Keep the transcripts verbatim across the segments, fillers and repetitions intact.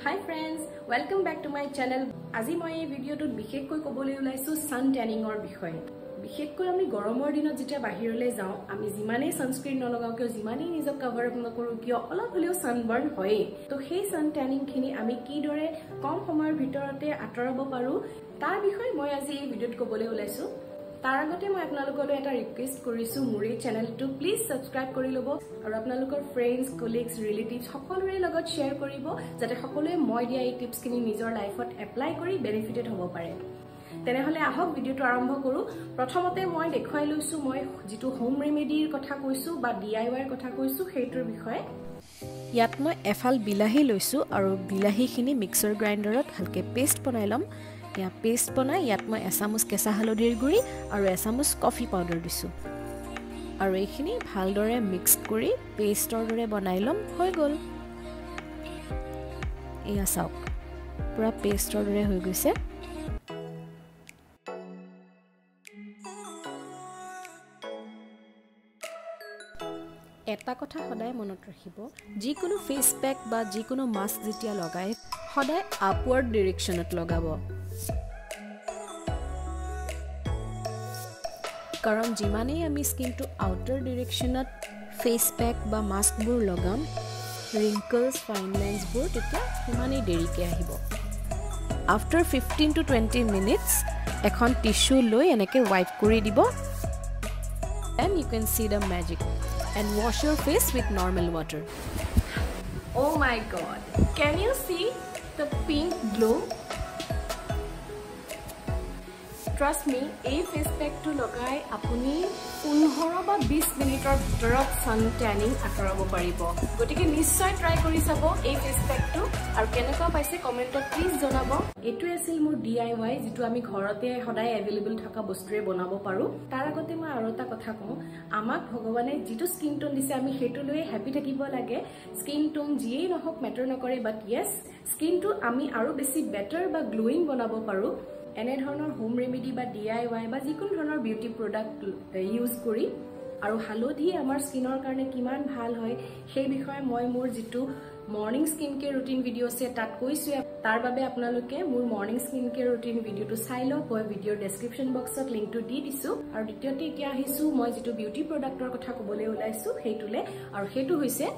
Hi friends, welcome back to my channel. আজি মই এই ভিডিওটোত বিশেষকৈ কবলৈ ওলাইছো সান ট্যানিংৰ বিষয়ে। বিশেষকৈ আমি গৰমৰ দিনত যেতিয়া বাহিৰলৈ যাওঁ, আমি যিমানেই সানস্ক্ৰিন নলগাও কিয়, যিমানেই নিজক কভাৰ আপ নকৰো কিয়, অলপ হলেও সানবাৰ্ন হয়। তো সেই সান ট্যানিং খিনি আমি কিদৰে কম সময়ৰ ভিতৰতে আঁতৰাব পাৰো তাৰ বিষয়ে মই আজি এই ভিডিওত কবলৈ ওলাইছো। তাৰ আগতে মই আপোনালোকলৈ এটা ৰিকুৱেষ্ট কৰিছো, মোৰ এই চেনেলটো প্লিজ সাবস্ক্ৰাইব কৰি লব আৰু আপোনালোকৰ ফ্ৰেণ্ডছ, কলিগছ, ৰিলেটিভছ সকলোৰে লগত শ্বেয়াৰ কৰিব যাতে সকলোৱে মই দিয়া এই টিপছখিনি নিজৰ লাইফত এপ্লাই কৰি বেনিফিটেড হ'ব পাৰে। তেনেহলে আহক ভিডিওটো আৰম্ভ কৰো। প্ৰথমতে মই দেখুৱাই লৈছো মই যেটো হোম ৰেমেডিৰ কথা কৈছো বা ডিআইৱাইৰ কথা কৈছো সেইটোৰ বিষয়ে। ইয়াত মই এফাল বিলাহী লৈছো আৰু বিলাহীখিনি মিক্সাৰ গ্ৰাইণ্ডাৰত ভালকে পেষ্ট বনাই লম। या पेस्ट बनाई यात मैं एसामुस केसा हलदिर गुड़ी और एसामुस कॉफी पाउडर दिसु और एखिनि भालदरे मिक्स करी पेस्टर दरे बनाई लम হৈ গল। एया साउक पूरा पेस्टर दरे হৈ গৈছে। এটা কথা সদায় মনত ৰাখিব, যিকোনো ফেস প্যাক বা যিকোনো মাস্ক যেতিয়া লগায় সদায় আপওয়ার্ড ডাইৰেকশনত লগাব, কাৰণ যিমানেই আমি স্কিনটো আউটাৰ ডাইৰেকশনত ফেস প্যাক বা মাস্কবোৰ লগাম ৰিংকলস ফাইন লাইন্সবোৰ তেতিয়া সিমানেই দেৰিকৈ আহিব। After fifteen to twenty minutes এখন টিস্যু লৈ এনেকৈ ওয়াইপ কৰি দিব and you can see the magic and wash your face with normal water. Oh my god, can you see the pink glow? Trust me, এই face প্যাকটো লগাই আপুনি fifteen বা twenty মিনিটৰ ভিতৰত সান ট্যানিং আঁতৰাব পাৰিব। গতিকে নিশ্চয় ট্ৰাই কৰি চাব এই ফেস প্যাকটো আৰু কেনেকুৱা পাইছে কমেন্টত প্লিজ জনাব। এটো আছিল মোৰ ডিআইৱাই যেটো আমি ঘৰতে সদায় এভেইলেবল থকা বস্তুৰে বনাব পাৰো। তাৰ আগতে মই আৰু এটা কথা কওঁ, আমাক ভগৱানে যেটো স্কিন টোন দিছে আমি হেতু লৈ হ্যাপি থাকিব লাগে। স্কিন টোন যিয়েই নহওক মেটাৰ নকৰে, বাট ইয়েস স্কিনটো আমি আৰু বেছি বেটাৰ বা গ্লোইং বনাব পাৰো এনে ধৰণৰ হোম ৰেমেডি বা ডিআইৱাই বা যিকোনো ধৰণৰ বিউটি প্ৰডাক্ট ইউজ কৰি। আৰু হালধি আমাৰ স্কিনৰ কাৰণে কিমান ভাল হয় সেই বিষয়ে মই মোৰ যেটো morning skin care routine video আছে তাত কৈছো। তাৰ বাবে আপোনালোকে মোৰ মৰ্নিং স্কিন কেয়াৰ ৰুটিন ভিডিওটো চাই লওক, মই ভিডিওৰ ডেসক্ৰিপচন বক্সত লিংকটো দি দিছো। আৰু দ্বিতীয়তে এতিয়া আহিছো মই যেটো বিউটি প্ৰডাক্টৰ কথা ক'বলৈ ওলাইছো সেইটোলে, আৰু সেইটো হৈছে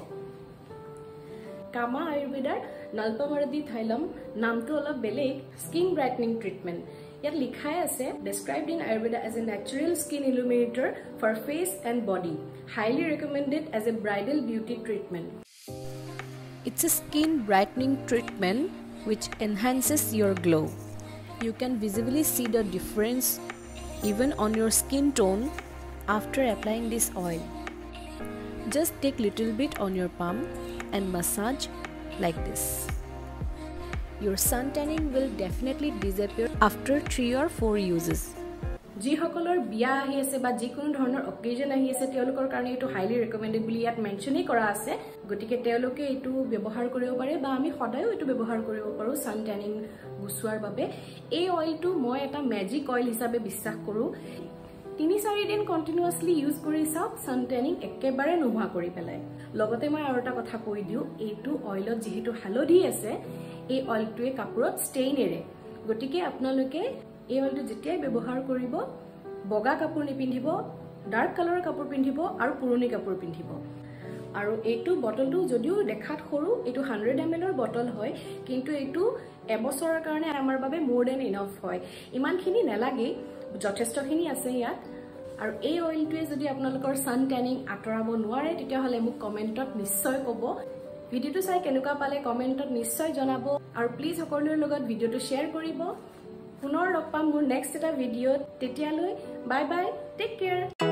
কামা আয়ুৰ্বেদাৰ নলপমাৰদি থাইলম। নামটো অলপ বেলেগ, স্কিন ব্ৰাইটনিং ট্ৰিটমেন্ট। ইয়াত লিখাই আছে described in Ayurveda as a natural skin illuminator for face and body, highly recommended as a bridal beauty treatment. It's a skin brightening treatment which enhances your glow. You can visibly see the difference even on your skin tone after applying this oil. Just take little bit on your palm and massage like this. Your sun tanning will definitely disappear after three or four uses. যি সকলৰ বিয়া আহি আছে বা যিকোনো ধৰণৰ অকেজন আহি আছে তেওঁলোকৰ কাৰণে এটো হাইলি ৰেকমেন্ডেড বুলি ইয়াত মেনশনই কৰা আছে। গতিকে তেওঁলোকে এটো ব্যৱহাৰ কৰিব পাৰে বা আমি সদায়ও এটো ব্যৱহাৰ কৰিব পাৰো সান ট্যানিং গুছুৱাৰ বাবে। এই অইলটো মই এটা ম্যাজিক অইল হিচাপে বিশ্বাস কৰো। তিনি চাৰি দিন কন্টিনিউয়াসলি ইউজ কৰি চাওক, সান ট্যানিং একেবাৰে নোহোৱা কৰি পেলায়। লগতে মই আৰু এটা কথা কৈ দিও, এইটো অইলত যেহেতু হালধি আছে এই অইলটোৱে কাপোৰত ষ্টেইন এৰে। গতিকে আপোনালোকে এই অইলটো যেতিয়াই ব্যৱহাৰ কৰিব বগা কাপোৰ নিপিন্ধিব, ডাৰ্ক কালাৰৰ কাপোৰ পিন্ধিব আৰু পুৰণি কাপোৰ পিন্ধিব। আৰু এইটো বটলটো যদিও দেখাত সৰু, এইটো one hundred milliliter বটল হয়, কিন্তু এইটো এবছৰৰ কাৰণে আমাৰ বাবে মোৰ দেন ইনাফ হয়। ইমানখিনি নালাগে, যথেষ্টখিনি আছে ইয়াত। আৰু এই অইলটোৱে যদি আপোনালোকৰ সান ট্যানিং আঁতৰাব নোৱাৰে তেতিয়াহলে মোক কমেন্টত নিশ্চয় ক'ব। ভিডিওটো চাই কেনেকুৱা পালে কমেন্টত নিশ্চয় জনাব আৰু প্লিজ সকলোৰে লগত ভিডিওটো শ্বেয়াৰ কৰিব। পুনৰ লগ পাম মোৰ নেক্সট এটা ভিডিওত। তেতিয়ালৈ বাই বাই, টেক কেয়াৰ।